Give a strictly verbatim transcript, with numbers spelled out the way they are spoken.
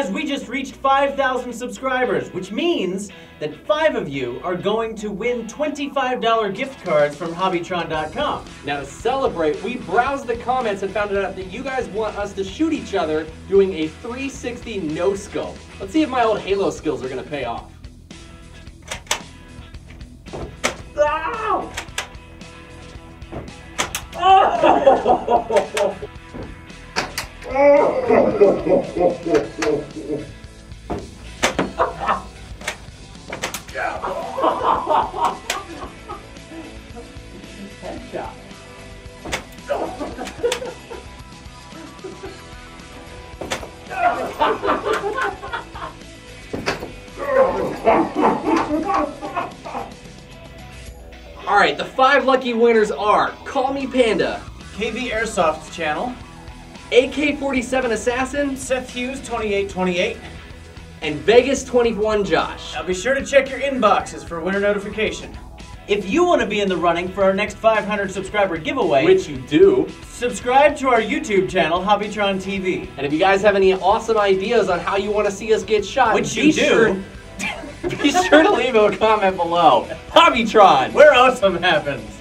Guys, we just reached five thousand subscribers, which means that five of you are going to win twenty-five dollar gift cards from Hobbytron dot com. Now to celebrate, we browsed the comments and found out that you guys want us to shoot each other doing a three sixty no-scope. Let's see if my old Halo skills are gonna pay off. Ow! Oh! Headshot. All right, the five lucky winners are Call Me Panda, K V Airsoft's channel, A K forty-seven Assassin, Seth Hughes twenty-eight twenty-eight, and Vegas twenty-one Josh. Now be sure to check your inboxes for winner notification. If you want to be in the running for our next five hundred subscriber giveaway, Which you do. subscribe to our YouTube channel, Hobbytron T V. And if you guys have any awesome ideas on how you want to see us get shot, Which be you do. Sure, be sure to leave a comment below. Hobbytron! Where awesome happens.